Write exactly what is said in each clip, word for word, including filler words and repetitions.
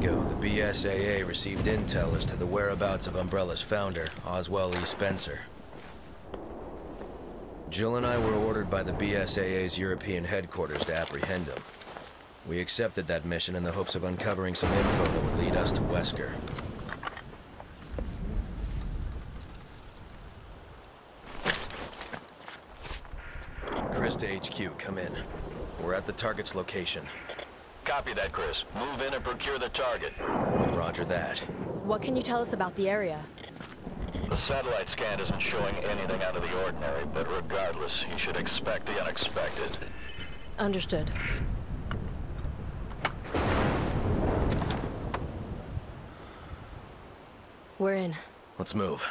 ago, the B S A A received intel as to the whereabouts of Umbrella's founder, Oswell E. Spencer. Jill and I were ordered by the B S A A's European headquarters to apprehend him. We accepted that mission in the hopes of uncovering some info that would lead us to Wesker. Chris to H Q, come in. We're at the target's location. Copy that, Chris. Move in and procure the target. Roger that. What can you tell us about the area? The satellite scan isn't showing anything out of the ordinary, but regardless, you should expect the unexpected. Understood. We're in. Let's move.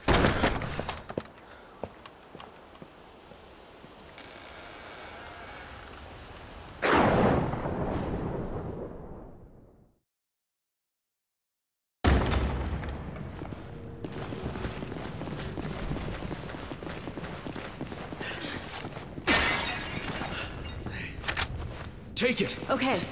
Take it! Okay.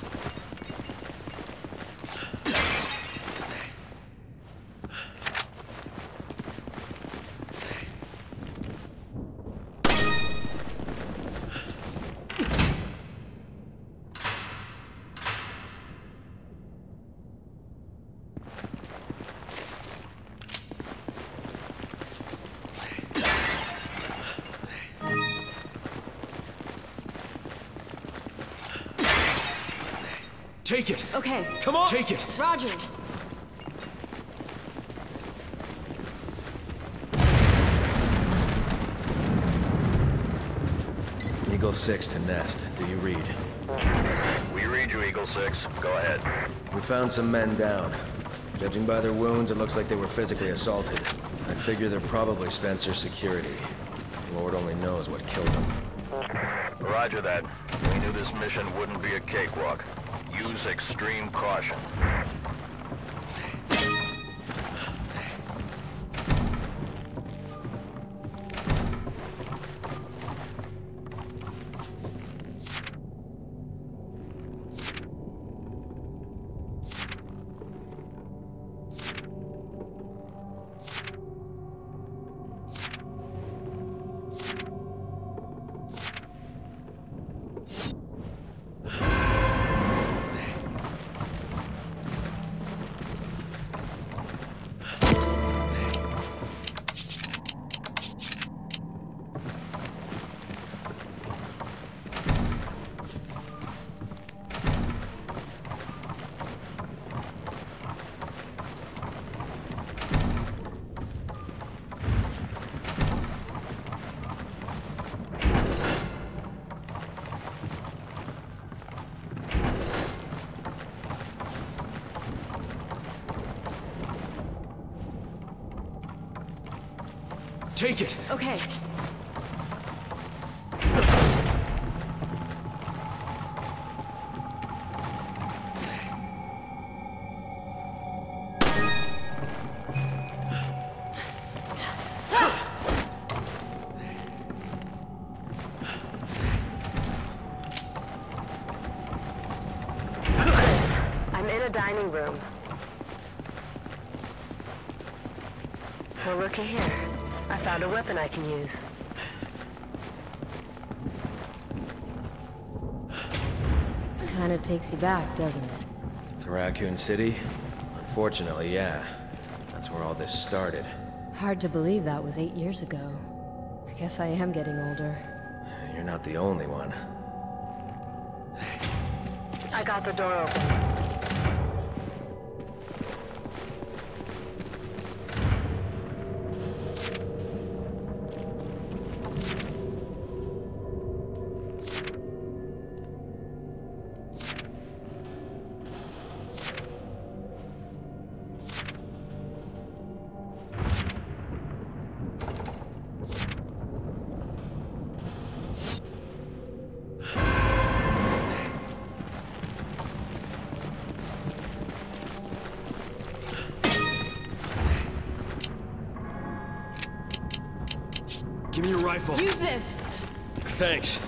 Take it! Okay. Come on! Take it! Roger. Eagle six to Nest. Do you read? We read you, Eagle six. Go ahead. We found some men down. Judging by their wounds, it looks like they were physically assaulted. I figure they're probably Spencer's security. Lord only knows what killed them. Roger that. We knew this mission wouldn't be a cakewalk. Use extreme caution. Take it! Okay. I'm in a dining room. Well, looky here. I found a weapon I can use. Kinda takes you back, doesn't it? To Raccoon City? Unfortunately, yeah. That's where all this started. Hard to believe that was eight years ago. I guess I am getting older. You're not the only one. I got the door open. Give me your rifle. Use this! Thanks.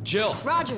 Jill! Roger.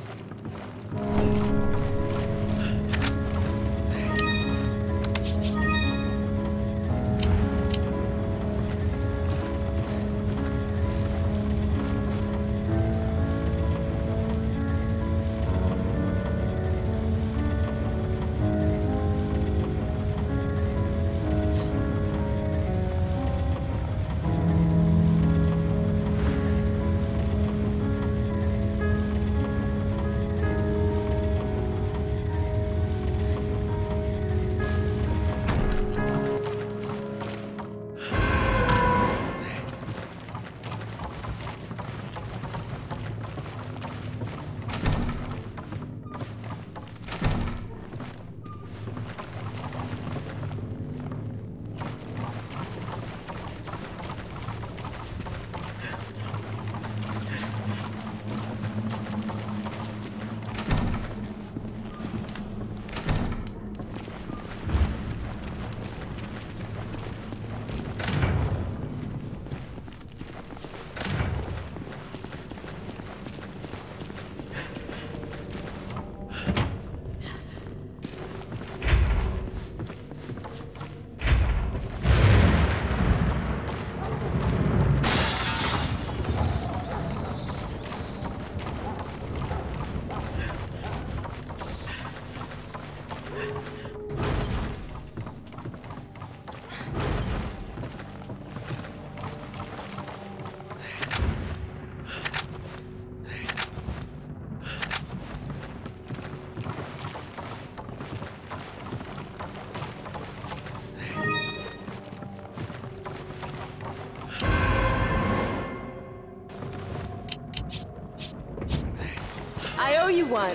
I owe you one.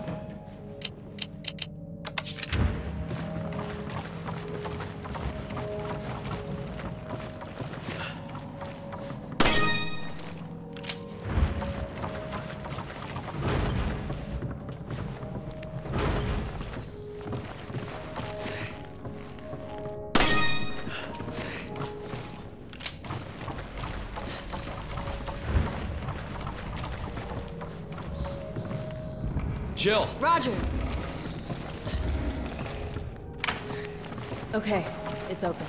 Jill! Roger. Okay, it's open.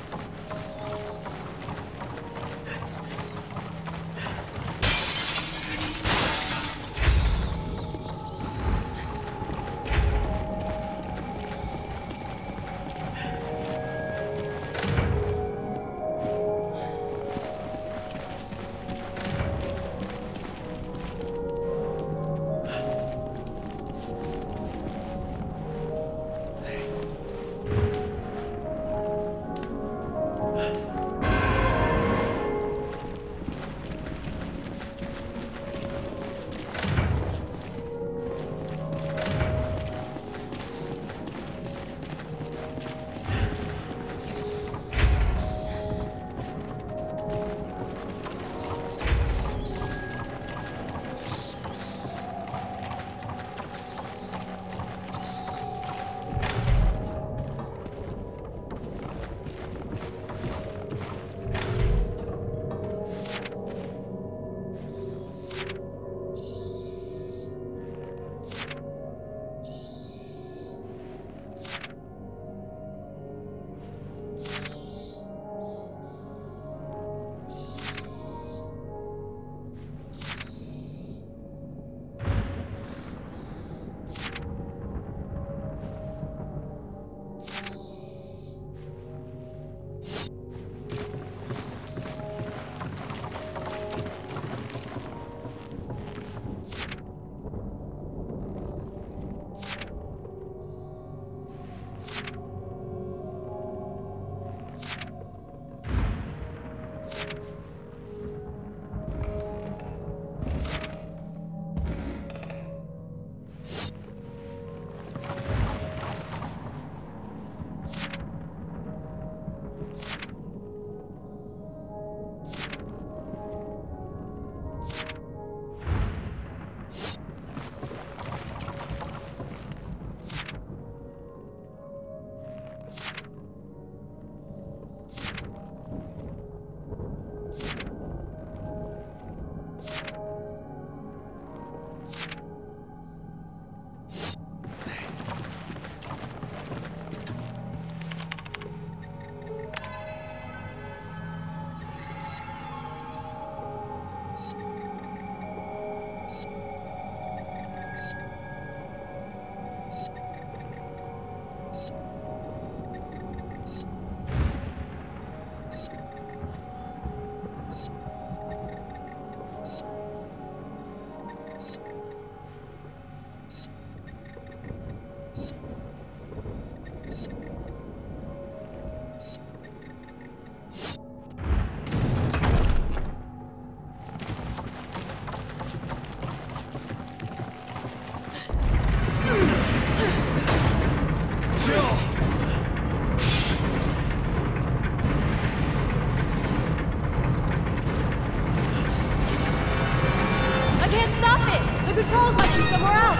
The controls must be somewhere else!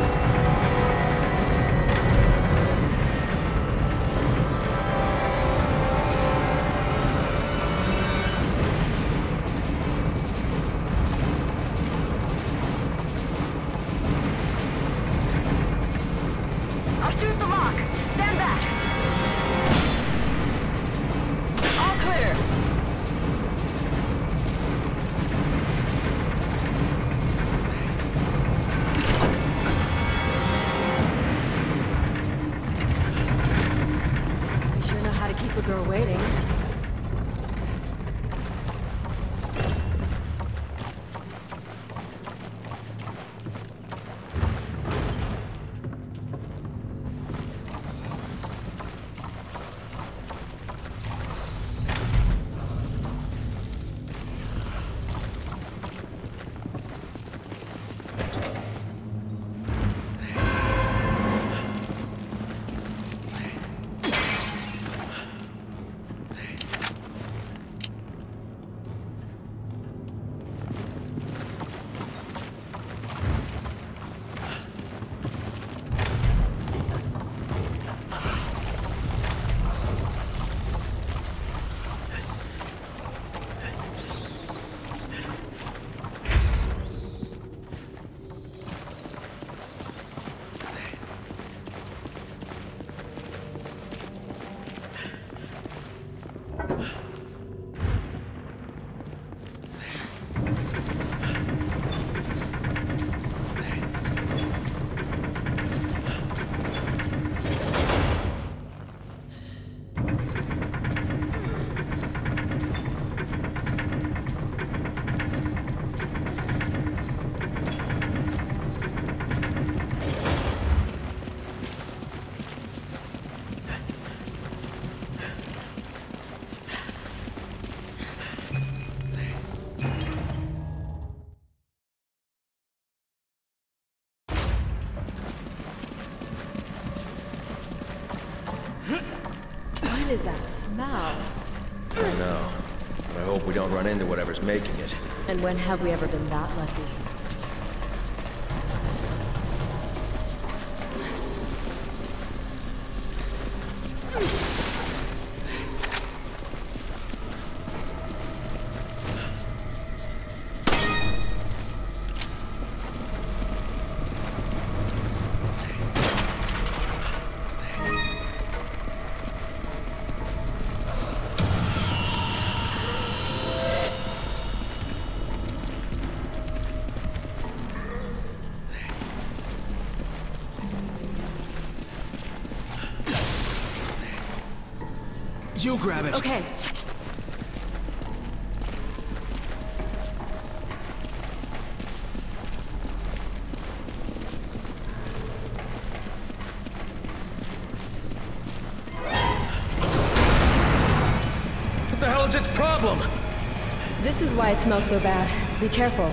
I'll shoot the lock. Stand back. All clear. Keep a girl waiting. What is that smell? I don't know. But I hope we don't run into whatever's making it. And when have we ever been that lucky? You grab it. Okay. What the hell is its problem? This is why it smells so bad. Be careful.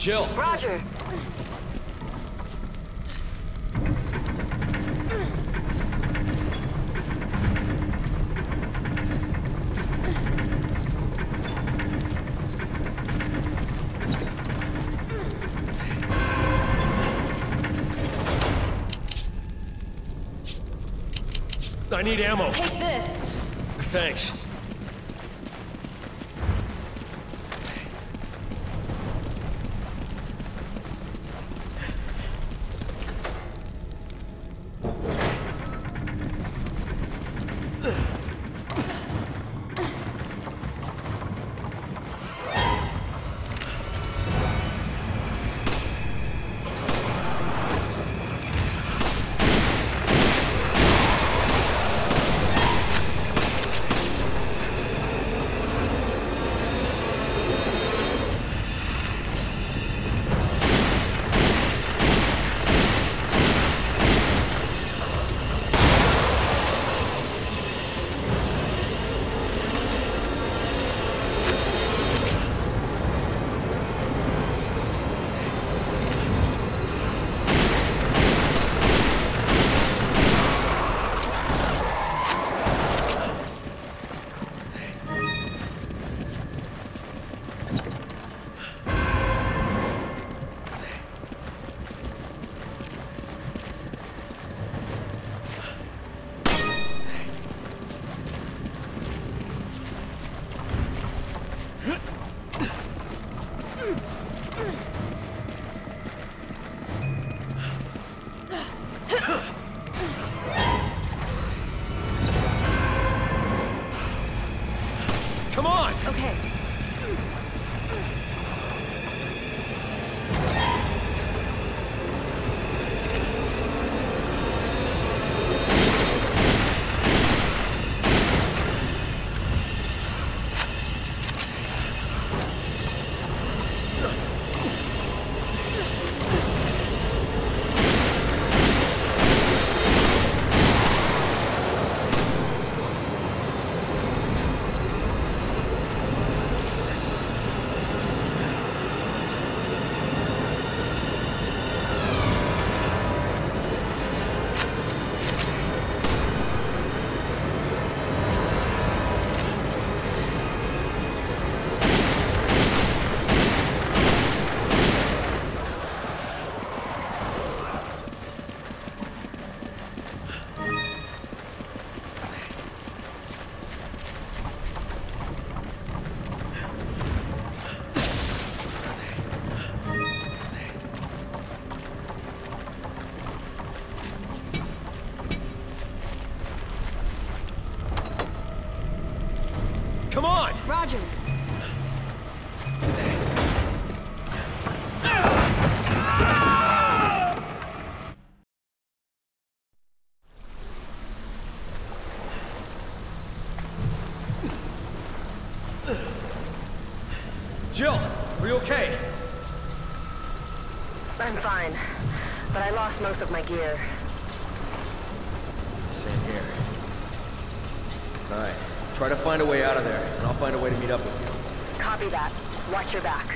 Jill! Roger. I need ammo. Take this! Thanks. Come on! Okay. Come on! Roger! Jill, are you okay? I'm fine, but I lost most of my gear. Same here. Alright, try to find a way out of there, and I'll find a way to meet up with you. Copy that. Watch your back.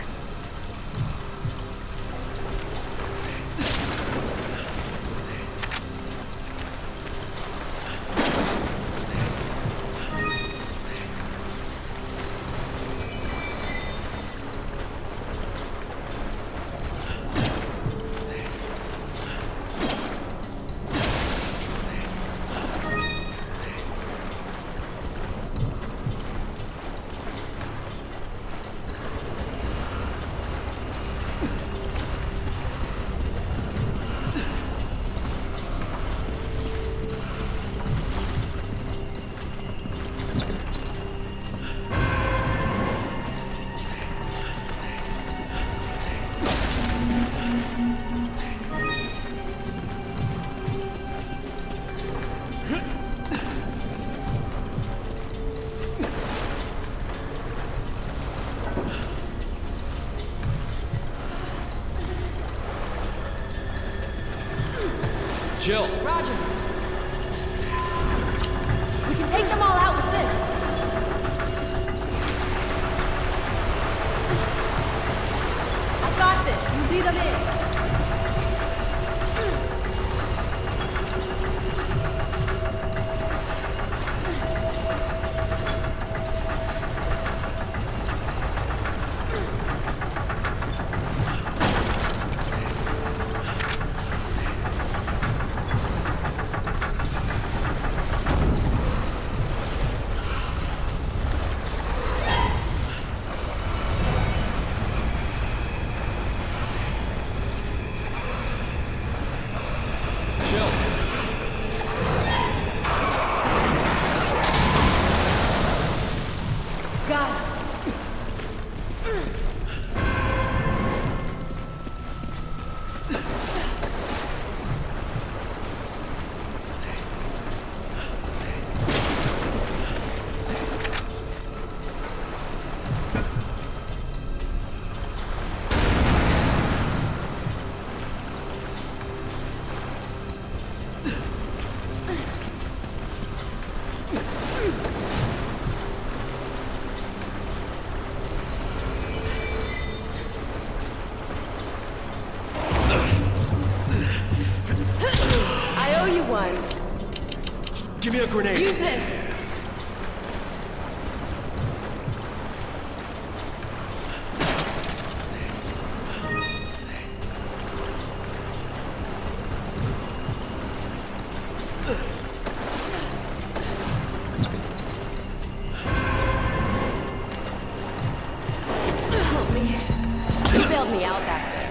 Jill! Roger! We can take them all out with this! I've got this! time. Give me a grenade. Use this! Help me. You bailed me out back there.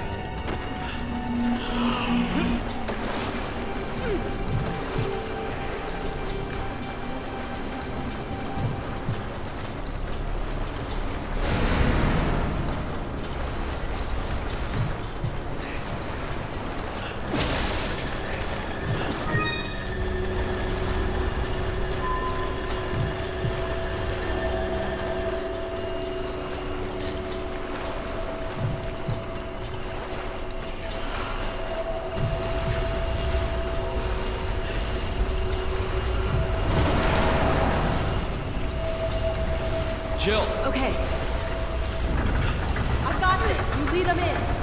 Jill! Okay. I've got this. You lead them in.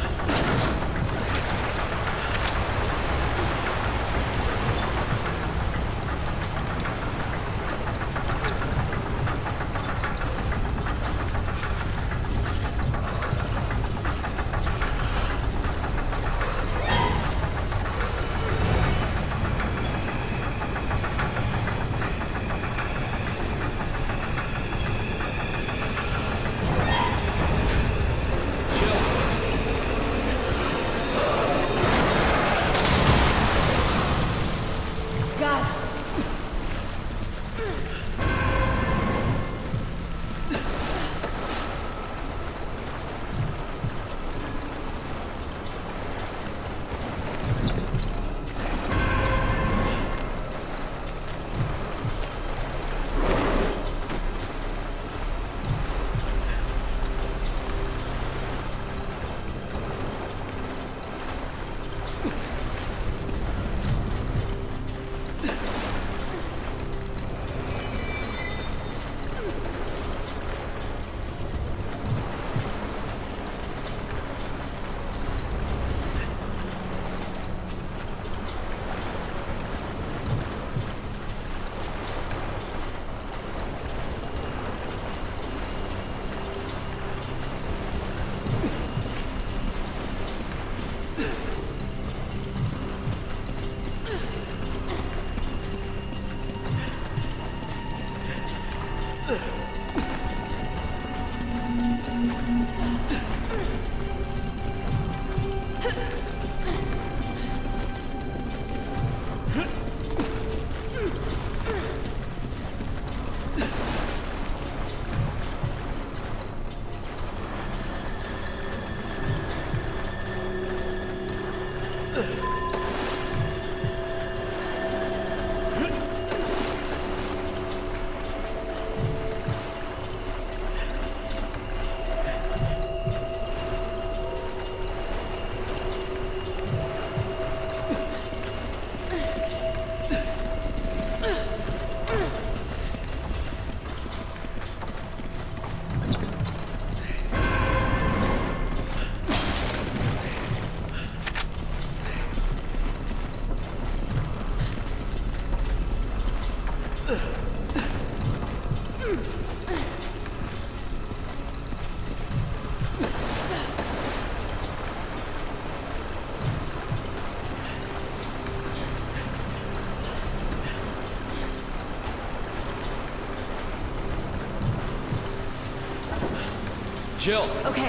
Jill! Okay.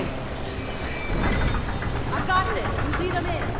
I've got this. You lead them in.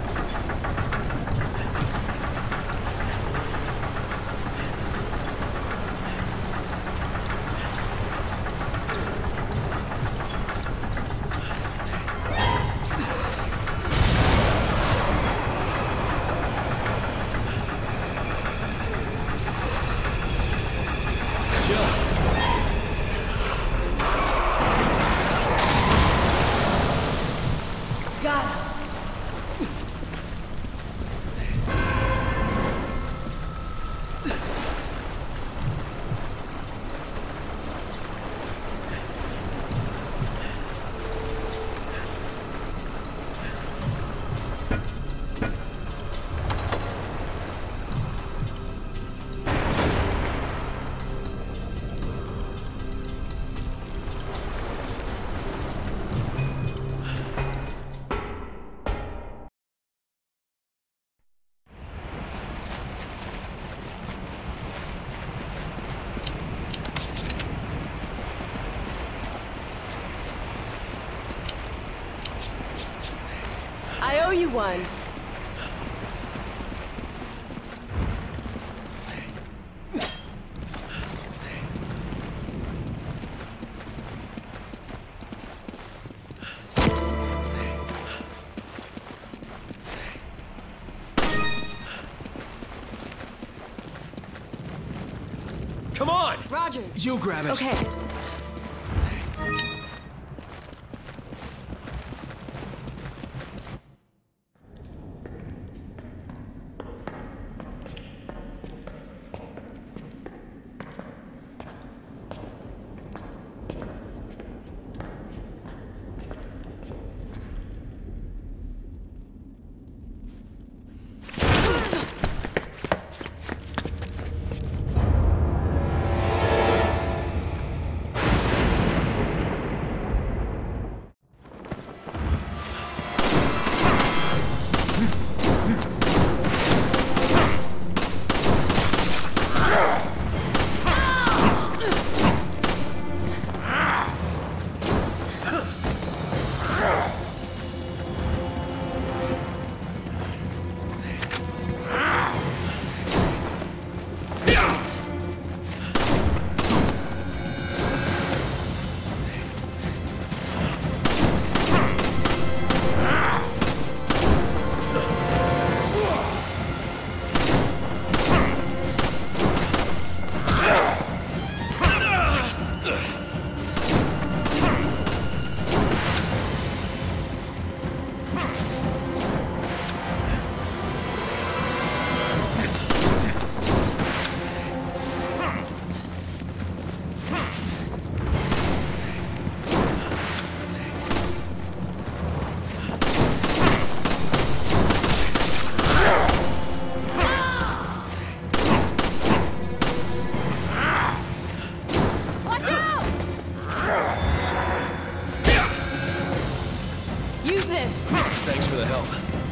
owe you one. Come on! Roger. You grab it. Okay. Thanks for the help.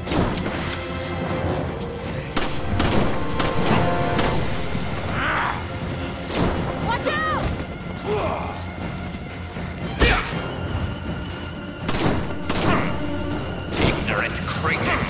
Watch out! Ignorant creatures!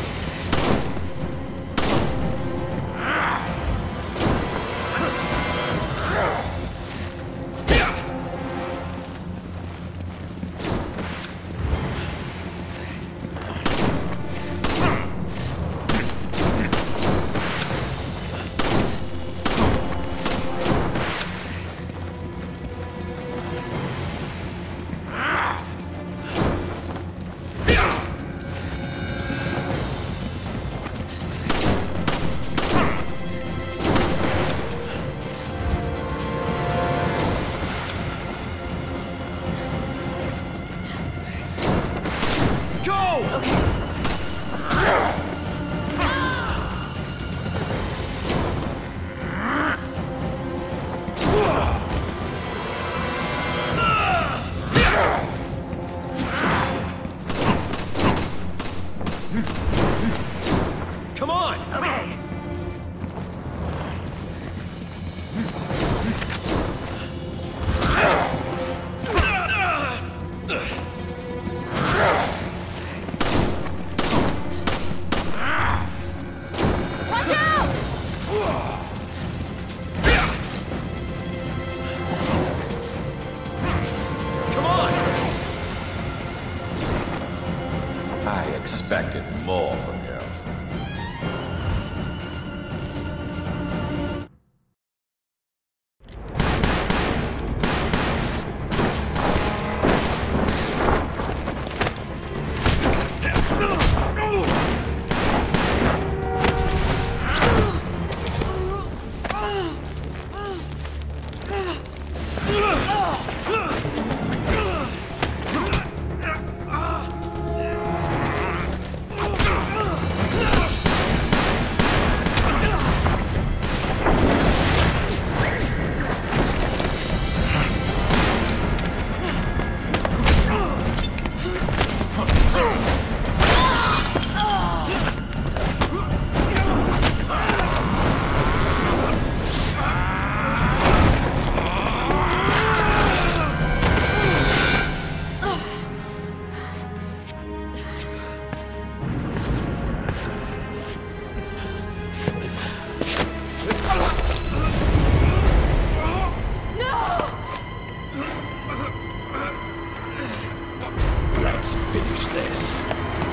Come on! Watch out! Come on! I expected more from you. Ugh! finish this.